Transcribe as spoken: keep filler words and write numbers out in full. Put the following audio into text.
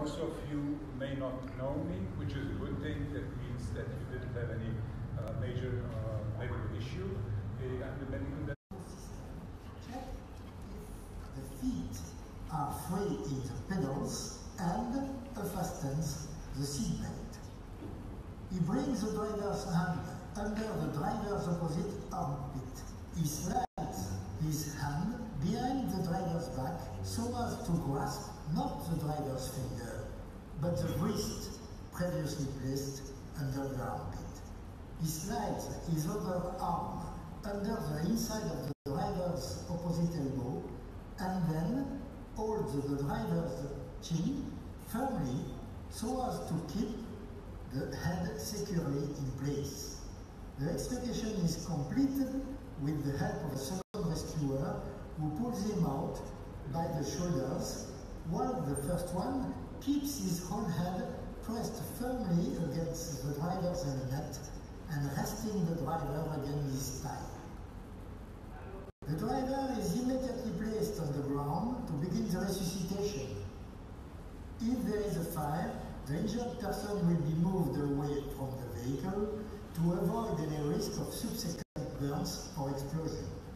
most of you may not know me, which is a good thing. That means that you didn't have any uh, major uh, medical issue. Uh, I'm the medical Check if the feet are free in the pedals and fastens the seat belt. He brings the driver's hand under the driver's opposite armpit. He slides his hand behind the driver's back so as to grasp not the driver's finger, but the wrist previously placed under the armpit. He slides his other arm under the inside of the driver's opposite elbow and then holds the driver's chin firmly so as to keep the head securely in place. The extrication is completed with the help of a second rescuer who pulls him out by the shoulders, while the first one keeps his whole head pressed firmly against the driver's helmet and resting the driver against his thigh. The driver is immediately placed on the ground to begin the resuscitation. If there is a fire, the injured person will be moved away from the vehicle to avoid any risk of subsequent burns or explosion.